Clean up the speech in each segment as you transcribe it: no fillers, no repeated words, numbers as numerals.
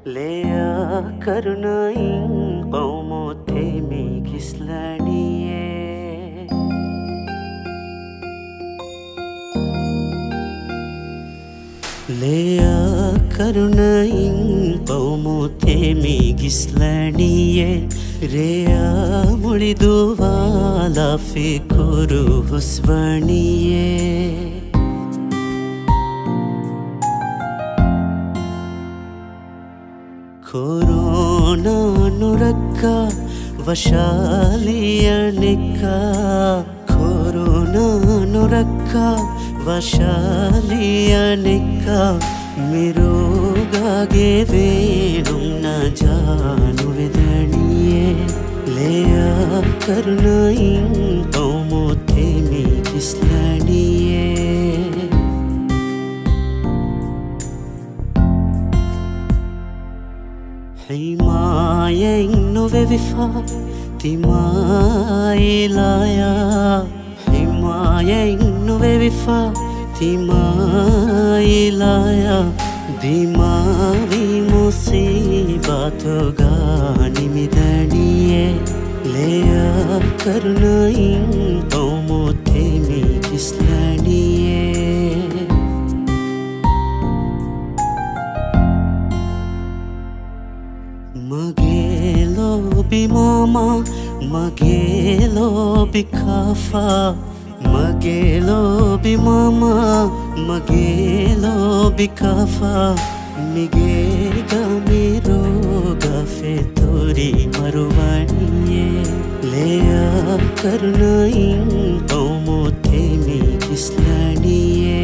LeyaaKarunain qawmootemi kislaniye LeyaaKarunain qawmootemi kislaniye Reya muliduwala fikuru husvaniye Corona nurakka vashaliyanika Corona nurakka vashaliyanika mirogage venum na janu vedaniye LeyaaKarunain qawmootemi kislaniye حماية نوفيفا تماي لايا حماية نوفيفا تماي لايا دماغي مصيبات غاني مدنية LeyaaKarunain qawmootemi kislaniye Magelo bi mama, magelo bi kafa Magelo bi mama, magelo bi kafa Migega miroga fetori maruvaniye LeyaaKarunain qawmootemi kislaniye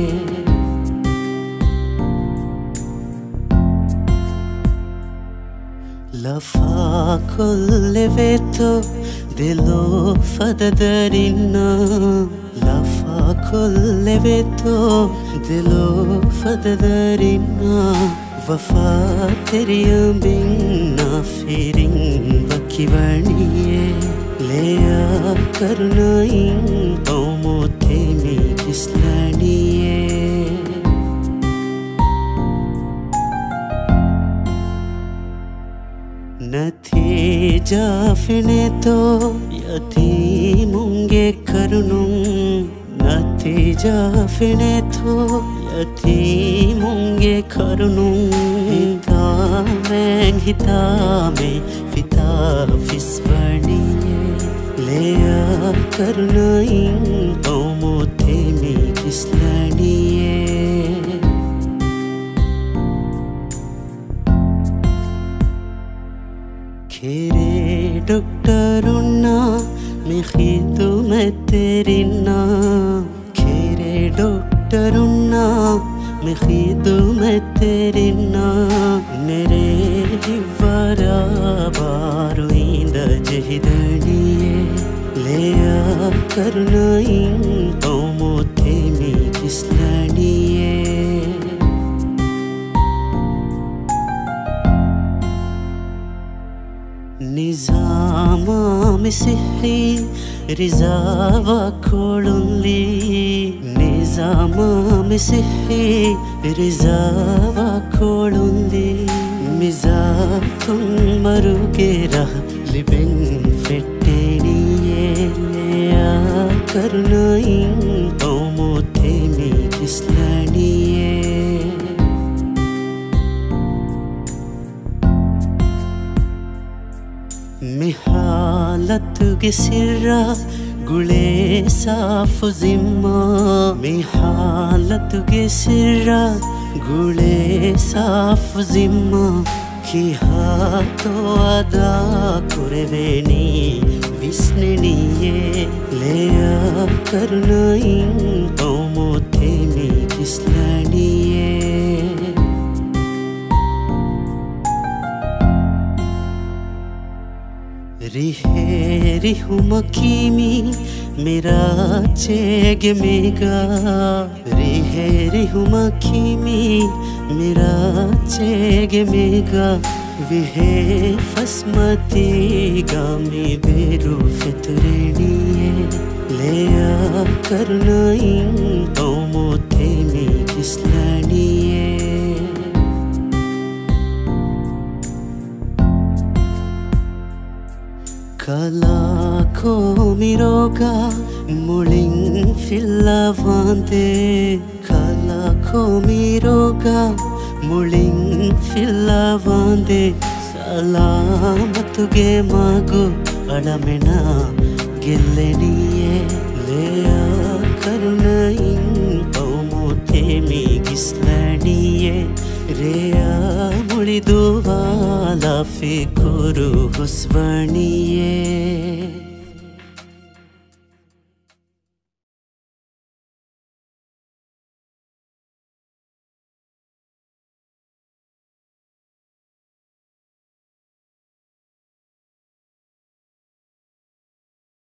Lafa kulle veto dilo fadadarina Lafa kulle veto dilo fadadarina Wafa teriyam binna firin vakivaniye LeyaaKarunain qawmootemi kislaniye Natija fine to yatimunge karunum Natija fine to yatimunge karunum Hitame fita fisvaniye LeyaaKarunain qawmootemi kislaniye Khere doctoruna me khidmaterina Khere doctoruna me khidmaterina Mere hivara baru inda jehidaniye LeyaaKarunain qawmootemi kislaniye Nizama misihi rizava kolunli Nizama misihi rizava kolunli Mizatun marugera liben fetteniye LeyaaKarunain qawmootemi kislaniye Mihalat ge sirra gule saafu zimma Mihalat ge sirra gule saafu zimma Ki haato ada kureveni visneniye LeyaaKarunain qawmootemi kislaniye Rihe rihumakimi mera chege mega Rihe rihumakimi mera chege mega Vihe fasmati gami beru fetureniye LeyaaKarunain qawmootemi kislaniye Kalako miroga muling filavande Kalako miroga muling filavande Salamatuge magu adamena gelleniye LeyaaKarunain paumute mi gislaniye Reya muliduvala fikuru husvaniye